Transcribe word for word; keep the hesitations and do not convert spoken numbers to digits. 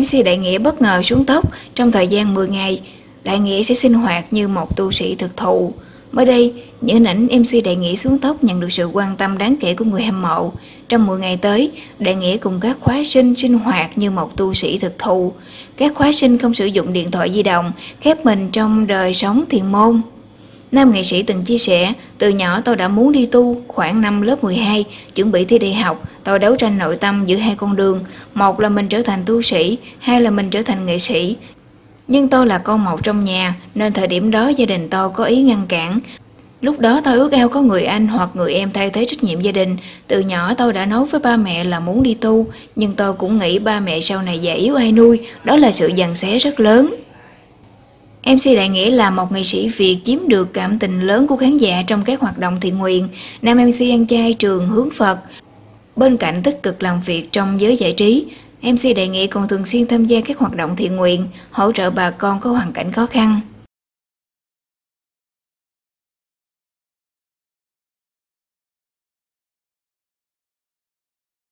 em xê Đại Nghĩa bất ngờ xuống tóc. Trong thời gian mười ngày, Đại Nghĩa sẽ sinh hoạt như một tu sĩ thực thụ. Mới đây, những hình ảnh em xê Đại Nghĩa xuống tóc nhận được sự quan tâm đáng kể của người hâm mộ. Trong mười ngày tới, Đại Nghĩa cùng các khóa sinh sinh hoạt như một tu sĩ thực thụ. Các khóa sinh không sử dụng điện thoại di động, khép mình trong đời sống thiền môn. Nam nghệ sĩ từng chia sẻ, từ nhỏ tôi đã muốn đi tu, khoảng năm lớp mười hai, chuẩn bị thi đại học, tôi đấu tranh nội tâm giữa hai con đường, một là mình trở thành tu sĩ, hai là mình trở thành nghệ sĩ. Nhưng tôi là con một trong nhà, nên thời điểm đó gia đình tôi có ý ngăn cản. Lúc đó tôi ước ao có người anh hoặc người em thay thế trách nhiệm gia đình. Từ nhỏ tôi đã nói với ba mẹ là muốn đi tu, nhưng tôi cũng nghĩ ba mẹ sau này già yếu ai nuôi, đó là sự giằng xé rất lớn. em xê Đại Nghĩa là một nghệ sĩ Việt chiếm được cảm tình lớn của khán giả trong các hoạt động thiện nguyện. Nam em xê ăn chay trường hướng Phật. Bên cạnh tích cực làm việc trong giới giải trí, em xê Đại Nghĩa còn thường xuyên tham gia các hoạt động thiện nguyện, hỗ trợ bà con có hoàn cảnh khó khăn.